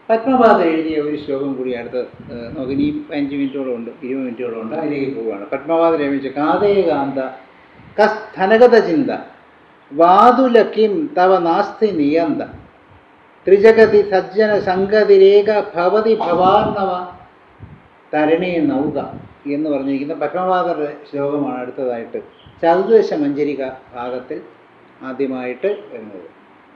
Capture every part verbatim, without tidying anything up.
പത്മപാദർ എഴുതിയ ഒരു ശ്ലോകം കൂടി അടുത്ത് നമുക്ക് ഇനി അഞ്ച് മിനിറ്റോളം ഉണ്ട്, ഇരുപത് മിനിറ്റോളം ഉണ്ട്, അതിലേക്ക് പോവുകയാണ്. പത്മപാദർ രമിച്ച കാതേ കാന്ത കസ്തനഗത ചിന്ത വാതുലക്കിം തവ നാസ്തി നിയന്ത ത്രിജഗതി സജ്ജന സംഗതിരേഖ ഭവതി ഭവാർണവ തരണേ നൗക എന്ന് പറഞ്ഞിരിക്കുന്ന പത്മപാദരുടെ ശ്ലോകമാണ് അടുത്തതായിട്ട് ചതുർദശ മഞ്ജരിക ഭാഗത്തിൽ ആദ്യമായിട്ട് വരുന്നത്.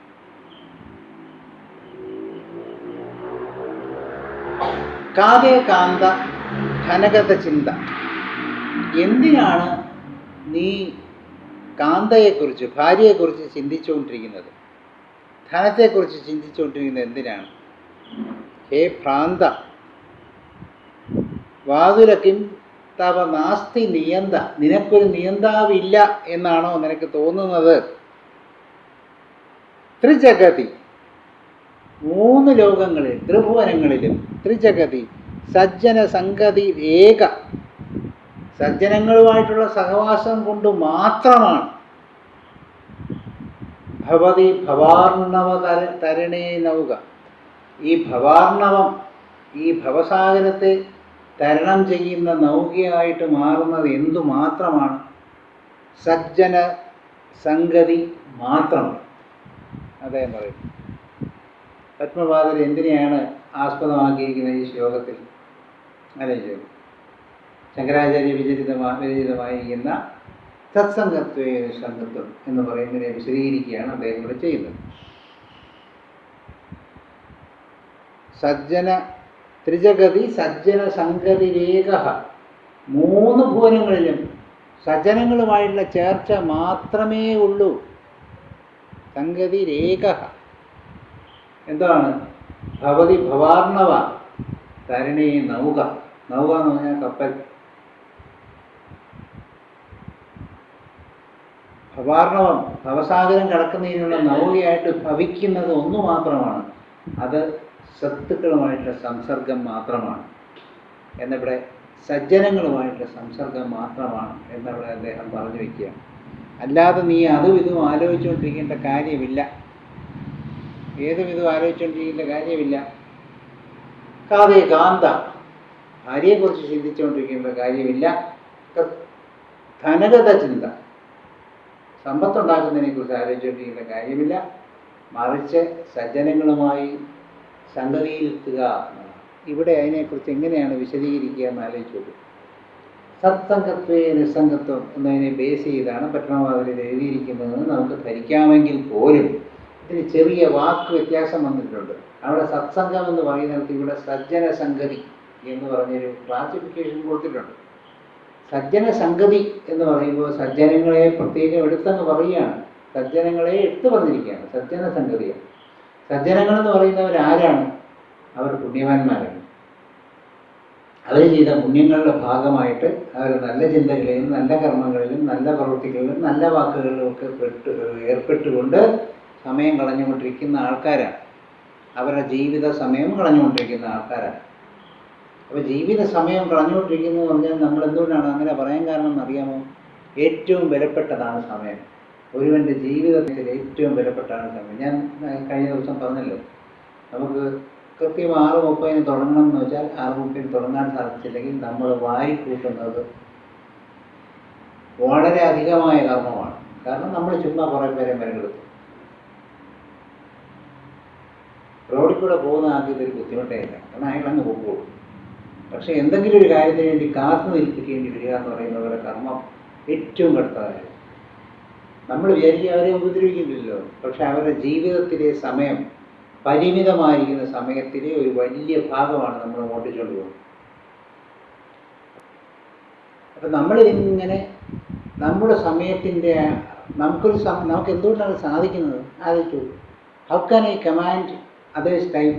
കാതേ കാന്ത ധനഗത ചിന്ത, എന്തിനാണ് നീ കാന്തയെക്കുറിച്ച്, ഭാര്യയെക്കുറിച്ച് ചിന്തിച്ചുകൊണ്ടിരിക്കുന്നത്? ധനത്തെക്കുറിച്ച് ചിന്തിച്ചുകൊണ്ടിരിക്കുന്നത് എന്തിനാണ്? ഹേ ഭ്രാന്ത, വാതുലക്കിം തവ നാസ്തി നിയന്ത, നിനക്കൊരു നിയന്താവില്ല എന്നാണോ നിനക്ക് തോന്നുന്നത്? ത്രിജഗതി, മൂന്ന് ലോകങ്ങളിൽ, ത്രിഭുവനങ്ങളിലും ത്രിജഗതി സജ്ജന സംഗതി ഏക, സജ്ജനങ്ങളുമായിട്ടുള്ള സഹവാസം കൊണ്ട് മാത്രമാണ് ഭവതി ഭവാർണവ തര തരണേ നൗക, ഈ ഭവാർണവം, ഈ ഭവസാഗരത്തെ തരണം ചെയ്യുന്ന നൗകയായിട്ട് മാറുന്നത് എന്തു മാത്രമാണ്? സജ്ജന സംഗതി മാത്രമാണ്. അദ്ദേഹം പറയും. പത്മപാദർ എന്തിനെയാണ് ആസ്പദമാക്കിയിരിക്കുന്നത് ഈ ശ്ലോകത്തിൽ? ആലോചിച്ചു. ശങ്കരാചാര്യ വിചരിതമാ വിരചിതമായിരിക്കുന്ന സത്സംഗത്വേ സംഗത്വം എന്ന് പറയുന്നതിനെ വിശദീകരിക്കുകയാണ് അദ്ദേഹം ഇവിടെ ചെയ്യുന്നത്. സജ്ജന ത്രിജഗതി സജ്ജന സംഗതിരേഖ, മൂന്ന് ഭുവനങ്ങളിലും സജ്ജനങ്ങളുമായിട്ടുള്ള ചേർച്ച മാത്രമേ ഉള്ളൂ. സംഗതിരേഖ എന്താണ്? ഭവതി ഭവാർണവ തരണേ നൗക, നൗക എന്ന് പറഞ്ഞാൽ കപ്പൽ. ഭവാർണവം, ഭവസാഗരം കടക്കുന്നതിനുള്ള നൗകയായിട്ട് ഭവിക്കുന്നത് ഒന്നു മാത്രമാണ്, അത് സത്തുക്കളുമായിട്ടുള്ള സംസർഗം മാത്രമാണ്. എന്നിവിടെ സജ്ജനങ്ങളുമായിട്ടുള്ള സംസർഗം മാത്രമാണ് എന്നിവിടെ അദ്ദേഹം പറഞ്ഞു വയ്ക്കുകയാണ്. അല്ലാതെ നീ അതും ഇതും ആലോചിച്ചുകൊണ്ടിരിക്കേണ്ട കാര്യമില്ല, ഏതും ഇതും ആലോചിച്ചുകൊണ്ടിരിക്കേണ്ട കാര്യമില്ല. കാതേ കാന്ത, ഭാര്യയെക്കുറിച്ച് ചിന്തിച്ചുകൊണ്ടിരിക്കേണ്ട കാര്യമില്ല. ധനഗത ചിന്ത, സമ്പത്തുണ്ടാക്കുന്നതിനെ കുറിച്ച് ആലോചിച്ചുകൊണ്ടിരിക്കേണ്ട കാര്യമില്ല. മറിച്ച് സജ്ജനങ്ങളുമായി സംഗതിയിലെത്തുക എന്നതാണ്. ഇവിടെ അതിനെക്കുറിച്ച് എങ്ങനെയാണ് വിശദീകരിക്കുക എന്ന് ആലോചിച്ചു. സത്സംഗത്വേ നിസ്സംഗത്വം എന്നതിനെ ബേസ് ചെയ്താണ് പത്മപാദരിൽ എഴുതിയിരിക്കുന്നതെന്ന് നമുക്ക് ധരിക്കാമെങ്കിൽ പോലും ഇതിന് ചെറിയ വാക്ക് വ്യത്യാസം വന്നിട്ടുണ്ട്. അവിടെ സത്സംഗം എന്ന് പറയുന്നിടത്ത് ഇവിടെ സജ്ജന സംഗതി എന്ന് പറഞ്ഞൊരു ക്ലാസിഫിക്കേഷൻ കൊടുത്തിട്ടുണ്ട്. സജ്ജന സംഗതി എന്ന് പറയുമ്പോൾ സജ്ജനങ്ങളെ പ്രത്യേകം എടുത്തെന്ന് പറയുകയാണ്, സജ്ജനങ്ങളെ എടുത്തു പറഞ്ഞിരിക്കുകയാണ്. സജ്ജന സംഗതിയാണ്. സജ്ജനങ്ങൾ എന്ന് പറയുന്നവർ ആരാണ്? അവർ പുണ്യവാന്മാരാണ്. അവർ ചെയ്ത പുണ്യങ്ങളുടെ ഭാഗമായിട്ട് അവർ നല്ല ചിന്തകളിലും നല്ല കർമ്മങ്ങളിലും നല്ല പ്രവൃത്തികളിലും നല്ല വാക്കുകളിലും ഒക്കെ പെട്ട് ഏർപ്പെട്ടുകൊണ്ട് സമയം കളഞ്ഞുകൊണ്ടിരിക്കുന്ന ആൾക്കാരാണ്. അവരുടെ ജീവിത സമയം കളഞ്ഞുകൊണ്ടിരിക്കുന്ന ആൾക്കാരാണ്. അപ്പോൾ ജീവിത സമയം കളഞ്ഞുകൊണ്ടിരിക്കുന്നു എന്ന് പറഞ്ഞാൽ നമ്മൾ എന്തുകൊണ്ടാണ് അങ്ങനെ പറയാൻ കാരണം എന്നറിയാമോ? ഏറ്റവും വിലപ്പെട്ടതാണ് സമയം. ഒരുവൻ്റെ ജീവിതത്തിൽ ഏറ്റവും വിലപ്പെട്ടാണ് സമയം. ഞാൻ കഴിഞ്ഞ ദിവസം പറഞ്ഞല്ലോ, നമുക്ക് കൃത്യം ആറ് മുപ്പതിന് തുടങ്ങണം എന്ന് വെച്ചാൽ ആറ് മുപ്പതിന് തുടങ്ങാൻ സാധിച്ചില്ലെങ്കിൽ നമ്മൾ വാരിക്കൂട്ടുന്നത് വളരെ അധികമായ കർമ്മമാണ്. കാരണം നമ്മൾ ചുമ്മാ കുറേ പേരെ മെനക്കെടുത്തു. റോഡിൽ കൂടെ പോകുന്ന ആദ്യം ഇതൊരു ബുദ്ധിമുട്ടേ ഇല്ല, കാരണം അയാളങ്ങ് പോകുള്ളൂ. പക്ഷേ എന്തെങ്കിലും ഒരു കാര്യത്തിന് വേണ്ടി കാത്തു നിൽപ്പിക്കേണ്ടി വരിക എന്ന് പറയുന്നവരുടെ കർമ്മം ഏറ്റവും കടുത്തതായിരുന്നു. നമ്മൾ വിചാരിക്കുക അവരെ ഉപദ്രവിക്കുന്നില്ലല്ലോ, പക്ഷെ അവരുടെ ജീവിതത്തിലെ സമയം, പരിമിതമായിരിക്കുന്ന സമയത്തിലെ ഒരു വലിയ ഭാഗമാണ് നമ്മൾ ഓട്ടിച്ചുകൊണ്ട് പോകുന്നത്. അപ്പം നമ്മളിതിങ്ങനെ നമ്മുടെ സമയത്തിൻ്റെ നമുക്കൊരു നമുക്ക് എന്തുകൊണ്ടാണ് സാധിക്കുന്നത് ആലോചിച്ചു. How can I command others time?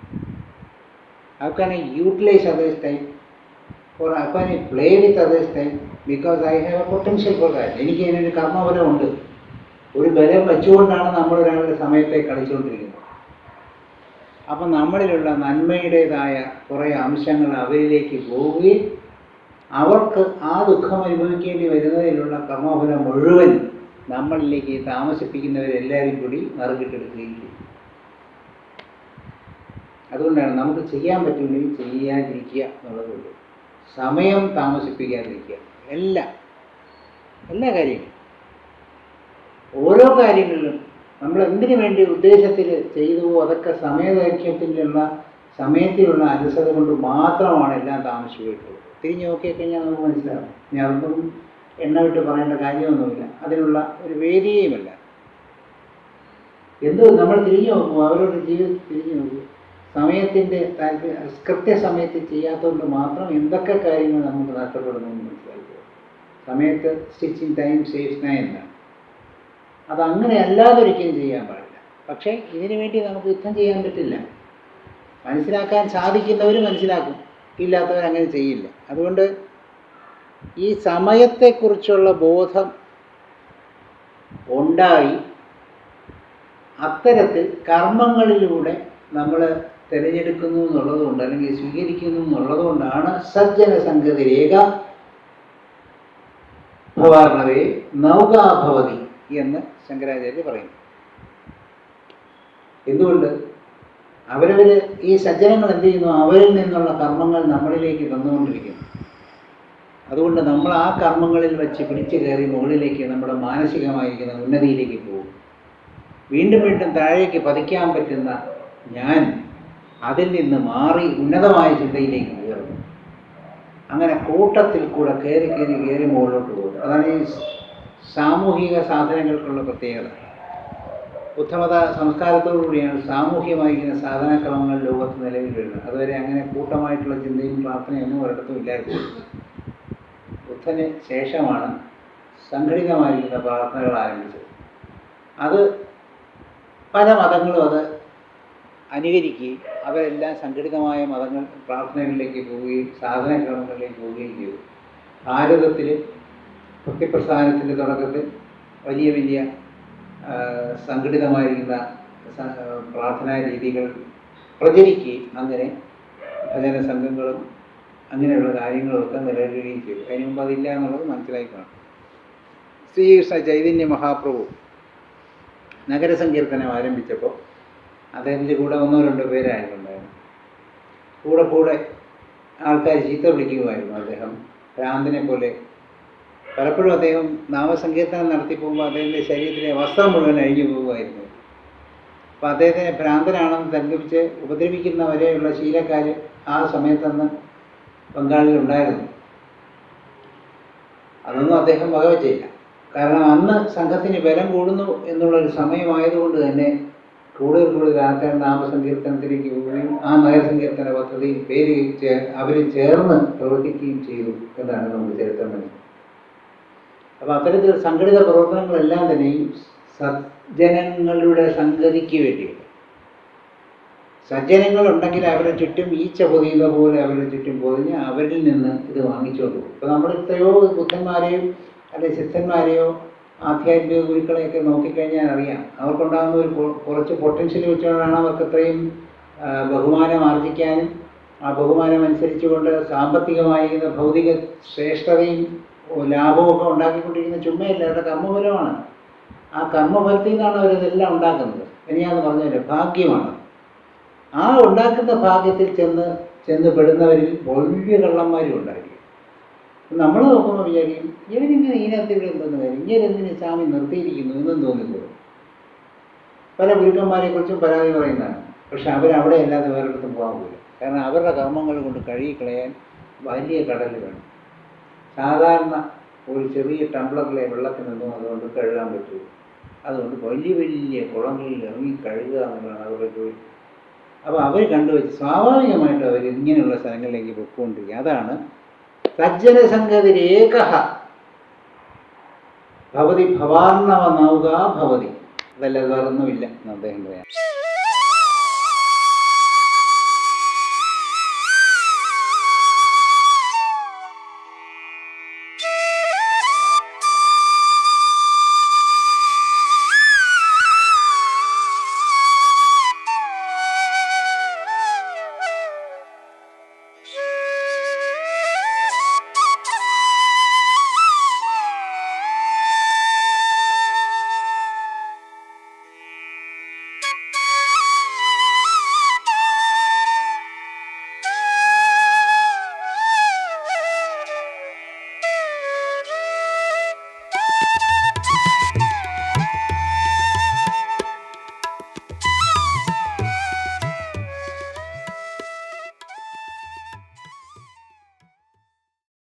How can I utilise others time? Or how can I play with others time? Because I have a potential for that. എനിക്ക് അതിനൊരു കർമ്മബലമുണ്ട്. ഒരു ബലം വെച്ചുകൊണ്ടാണ് നമ്മൾ ഒരാളുടെ സമയത്തെ കളിച്ചുകൊണ്ടിരിക്കുന്നത്. അപ്പം നമ്മളിലുള്ള നന്മയുടേതായ കുറേ അംശങ്ങൾ അവരിലേക്ക് പോവുകയും അവർക്ക് ആ ദുഃഖം അനുഭവിക്കേണ്ടി വരുന്നതിലുള്ള കർമ്മഫലം മുഴുവൻ നമ്മളിലേക്ക് താമസിപ്പിക്കുന്നവരെല്ലാവരും കൂടി മറുകിട്ടെടുക്കുകയും ചെയ്യും. അതുകൊണ്ടാണ് നമുക്ക് ചെയ്യാൻ പറ്റുമെങ്കിൽ ചെയ്യാതിരിക്കുക എന്നുള്ളതുള്ളൂ. സമയം താമസിപ്പിക്കാതിരിക്കുക. എല്ലാ എല്ലാ കാര്യങ്ങളും ഓരോ കാര്യങ്ങളിലും നമ്മൾ എന്തിനു വേണ്ടി ഉദ്ദേശത്തിൽ ചെയ്തുവോ അതൊക്കെ സമയദൈർഘ്യത്തിലുള്ള സമയത്തിലുള്ള അലസത കൊണ്ട് മാത്രമാണ് എല്ലാം താമസിച്ചിട്ടുള്ളത്. തിരിഞ്ഞു നോക്കിക്കഴിഞ്ഞാൽ നമുക്ക് മനസ്സിലാവും. ഞാൻ അതൊന്നും എണ്ണ വിട്ട് പറയേണ്ട കാര്യമൊന്നുമില്ല, അതിനുള്ള ഒരു വേദിയുമല്ല. എന്തോ നമ്മൾ തിരിഞ്ഞു നോക്കും, അവരുടെ ജീവിതത്തിൽ തിരിഞ്ഞു നോക്കും. സമയത്തിൻ്റെ താല്പര്യം കൃത്യസമയത്ത് ചെയ്യാത്തതുകൊണ്ട് മാത്രം എന്തൊക്കെ കാര്യങ്ങൾ നമുക്ക് നഷ്ടപ്പെടുന്നു എന്ന് മനസ്സിലാക്കുക. സമയത്ത് സ്റ്റിച്ചിങ് ടൈം സേവ്സ് ടൈം എന്നാണ്. അതങ്ങനെ അല്ലാതൊരിക്കലും ചെയ്യാൻ പാടില്ല. പക്ഷേ ഇതിനു വേണ്ടി നമുക്ക് യുദ്ധം ചെയ്യാൻ പറ്റില്ല. മനസ്സിലാക്കാൻ സാധിക്കുന്നവർ മനസ്സിലാക്കും, ഇല്ലാത്തവർ അങ്ങനെ ചെയ്യില്ല. അതുകൊണ്ട് ഈ സമയത്തെക്കുറിച്ചുള്ള ബോധം ഉണ്ടായി അത്തരത്തിൽ കർമ്മങ്ങളിലൂടെ നമ്മൾ തിരഞ്ഞെടുക്കുന്നു എന്നുള്ളതുകൊണ്ട് അല്ലെങ്കിൽ സ്വീകരിക്കുന്നു എന്നുള്ളതുകൊണ്ടാണ് സജ്ജന സംഗതി രേഖ ഭവാർണവേ നൗകാഭവതി എന്ന് ശങ്കരാചാര്യ പറയുന്നു. എന്തുകൊണ്ട്? അവരവർ ഈ സജ്ജനങ്ങൾ എന്ത് ചെയ്യുന്നു? അവരിൽ നിന്നുള്ള കർമ്മങ്ങൾ നമ്മളിലേക്ക് തന്നുകൊണ്ടിരിക്കുന്നു. അതുകൊണ്ട് നമ്മൾ ആ കർമ്മങ്ങളിൽ വെച്ച് പിടിച്ചു കയറി മുകളിലേക്ക് നമ്മുടെ മാനസികമായിരിക്കുന്ന ഉന്നതിയിലേക്ക് പോകും. വീണ്ടും വീണ്ടും താഴേക്ക് പതിക്കാൻ പറ്റുന്ന ഞാൻ അതിൽ നിന്ന് മാറി ഉന്നതമായ ചിന്തയിലേക്ക് കയറുന്നു. അങ്ങനെ കൂട്ടത്തിൽ കൂടെ കയറി കയറി കയറി മുകളിലോട്ട് പോകും. അതാണ് ഈ സാമൂഹിക സാധനങ്ങൾക്കുള്ള പ്രത്യേകത. ബുദ്ധമത സംസ്കാരത്തോടുകൂടിയാണ് സാമൂഹ്യമായിരിക്കുന്ന സാധനക്രമങ്ങൾ ലോകത്ത് നിലവിൽ വരുന്നത്. അതുവരെ അങ്ങനെ കൂട്ടമായിട്ടുള്ള ചിന്തയും പ്രാർത്ഥനയൊന്നും ഒരിടത്തും ഇല്ലായിരുന്നു. ബുദ്ധന് ശേഷമാണ് സംഘടിതമായിരിക്കുന്ന പ്രാർത്ഥനകൾ ആരംഭിച്ചത്. അത് പല മതങ്ങളും അത് അനുകരിക്കുകയും അവരെല്ലാം സംഘടിതമായ മതങ്ങൾ പ്രാർത്ഥനകളിലേക്ക് പോവുകയും സാധനക്രമങ്ങളിലേക്ക് പോവുകയും ചെയ്തു. ഭാരതത്തിൽ ഭക്തിപ്രസ്ഥാനത്തിൻ്റെ തുടക്കത്തിൽ വലിയ വലിയ സംഘടിതമായിരിക്കുന്ന പ്രാർത്ഥനാ രീതികൾ പ്രചരിക്കുകയും അങ്ങനെ ഭജന സംഘങ്ങളും അങ്ങനെയുള്ള കാര്യങ്ങളൊക്കെ നിലനിൽക്കുകയും ചെയ്തു. അതിന് മുമ്പ് അതില്ല എന്നുള്ളത് മനസ്സിലാക്കണം. ശ്രീകൃഷ്ണ ചൈതന്യ മഹാപ്രഭു നഗരസങ്കീർത്തനം ആരംഭിച്ചപ്പോൾ അദ്ദേഹത്തിൻ്റെ കൂടെ ഒന്നോ രണ്ടോ പേരായിരുന്നുണ്ടായിരുന്നു. കൂടെ കൂടെ ആൾക്കാർ ചീത്ത വിളിക്കുമായിരുന്നു. അദ്ദേഹം ഭ്രാന്തനെ പോലെ. പലപ്പോഴും അദ്ദേഹം നാമസങ്കീർത്തനം നടത്തി പോകുമ്പോൾ അദ്ദേഹത്തിൻ്റെ ശരീരത്തിലെ വസ്ത്രം മുഴുവൻ അഴിഞ്ഞു പോകുമായിരുന്നു. അപ്പോൾ അദ്ദേഹത്തിനെ ഭ്രാന്തനാണെന്ന് തർക്കിപ്പിച്ച് ഉപദ്രവിക്കുന്നവരെയുള്ള ശീലക്കാർ ആ സമയത്തന്ന് ബംഗാളിലുണ്ടായിരുന്നു. അതൊന്നും അദ്ദേഹം വകവച്ചില്ല. കാരണം അന്ന് സംഘത്തിന് ബലം കൂടുന്നു എന്നുള്ളൊരു സമയമായതുകൊണ്ട് തന്നെ കൂടുതൽ കൂടുതൽ ആൾക്കാർ നാമസങ്കീർത്തനത്തിലേക്ക് പോവുകയും ആ നഗരസങ്കീർത്തന പദ്ധതിയിൽ പേര് അവർ ചേർന്ന് പ്രവർത്തിക്കുകയും ചെയ്തു എന്നാണ് നമുക്ക് ചരിത്രം മനസ്സിലാക്കുന്നത്. അപ്പോൾ അത്തരത്തിൽ സംഘടിത പ്രവർത്തനങ്ങളെല്ലാം തന്നെയും സജ്ജനങ്ങളുടെ സംഗതിക്ക് വേണ്ടിയുണ്ട്. സജ്ജനങ്ങളുണ്ടെങ്കിൽ അവരുടെ ചുറ്റും ഈച്ച പൊതിയുന്ന പോലെ അവരുടെ ചുറ്റും പൊതിഞ്ഞ് അവരിൽ നിന്ന് ഇത് വാങ്ങിച്ചുകൊണ്ട് പോകും. ഇപ്പോൾ നമ്മൾ എത്രയോ ബുദ്ധന്മാരെയും അല്ലെങ്കിൽ സിദ്ധന്മാരെയോ ആധ്യാത്മിക ഗുരുക്കളെയൊക്കെ നോക്കിക്കഴിഞ്ഞാൽ അറിയാം, അവർക്കുണ്ടാകുന്ന ഒരു കുറച്ച് പൊട്ടൻഷ്യൽ വെച്ചുകൊണ്ടാണ് അവർക്ക് ഇത്രയും ബഹുമാനം ആർജിക്കാനും ആ ബഹുമാനം അനുസരിച്ചുകൊണ്ട് സാമ്പത്തികമായിരിക്കുന്ന ഭൗതിക ശ്രേഷ്ഠതയും ലാഭവും ഒക്കെ ഉണ്ടാക്കിക്കൊണ്ടിരിക്കുന്ന ചുമ്മയല്ല, അവരുടെ കർമ്മഫലമാണ്. ആ കർമ്മഫലത്തിൽ നിന്നാണ് അവരിതെല്ലാം ഉണ്ടാക്കുന്നത്. ഇനിയാന്ന് പറഞ്ഞാൽ ഭാഗ്യമാണ്. ആ ഉണ്ടാക്കുന്ന ഭാഗ്യത്തിൽ ചെന്ന് ചെന്ന് പെടുന്നവരിൽ വലിയ കള്ളന്മാരും ഉണ്ടായിരിക്കും. നമ്മൾ നോക്കുമ്പോൾ വിചാരിക്കും, ഇവരിങ്ങനെ ഇതിനകത്ത് ഇവിടെ എന്തെന്ന് കാര്യം, ഇങ്ങനെ എന്തിന് സ്വാമി നിർത്തിയിരിക്കുന്നു എന്നും തോന്നിപ്പോകും. പല ഗുരുക്കന്മാരെക്കുറിച്ചും പരാതി പറയുന്നതാണ്. പക്ഷെ അവരവിടെ അല്ലാതെ വേറെടുത്തും പോകാൻ പോകില്ല. കാരണം അവരുടെ കർമ്മങ്ങൾ കൊണ്ട് കഴുകിക്കളയാൻ വലിയ കടൽ വേണം. സാധാരണ ഒരു ചെറിയ ടംബ്ലറിലെ വെള്ളത്തിനൊന്നും അതുകൊണ്ട് കഴുകാൻ പറ്റുള്ളൂ. അതുകൊണ്ട് വലിയ വലിയ കുളങ്ങളിൽ ഇറങ്ങി കഴുകുക എന്നുള്ളതാണ് അവരുടെ ജോലി. അപ്പോൾ അവർ കണ്ടുവച്ച് സ്വാഭാവികമായിട്ടും അവർ ഇങ്ങനെയുള്ള സ്ഥലങ്ങളിലേക്ക് പൊയ്ക്കൊണ്ടിരിക്കുക. അതാണ് സജ്ജനസംഗതി രേഖ ഭവതി ഭവാർണവ നൗകാ ഭവതി. അതല്ല വേറൊന്നുമില്ല എന്ന് അദ്ദേഹം പറയാം.